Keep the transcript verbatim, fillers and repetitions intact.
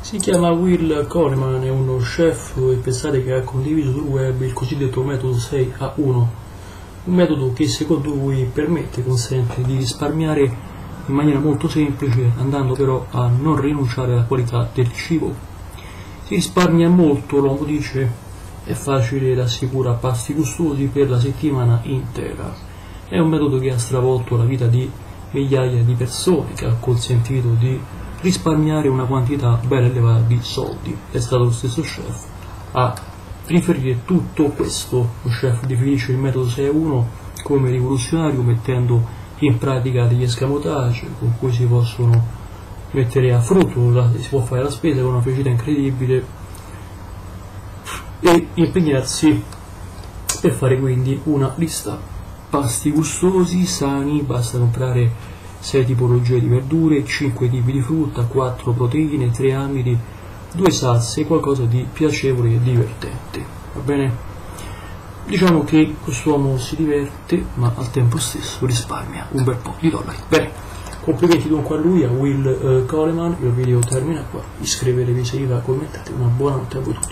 Si chiama Will Coleman, è uno chef e pensate che ha condiviso sul web il cosiddetto metodo sei a uno, un metodo che secondo lui permette, consente di risparmiare in maniera molto semplice, andando però a non rinunciare alla qualità del cibo. Si risparmia molto, l'uomo dice, è facile ed assicura pasti gustosi per la settimana intera. È un metodo che ha stravolto la vita di migliaia di persone, che ha consentito di risparmiare una quantità ben elevata di soldi. È stato lo stesso chef a riferire tutto questo. Lo chef definisce il metodo sei a uno come rivoluzionario, mettendo in pratica degli escamotage con cui si possono mettere a frutto, la, si può fare la spesa con una felicità incredibile e impegnarsi per fare quindi una lista pasti gustosi, sani. Basta comprare sei tipologie di verdure, cinque tipi di frutta, quattro proteine, tre amidi, due salse, qualcosa di piacevole e divertente, va bene? Diciamo che quest'uomo si diverte, ma al tempo stesso risparmia un bel po' di dollari. Bene, complimenti dunque a lui, a Will uh, Coleman. Il video termina qua, iscrivetevi se vi va, commentate. Una buona notte a voi tutti.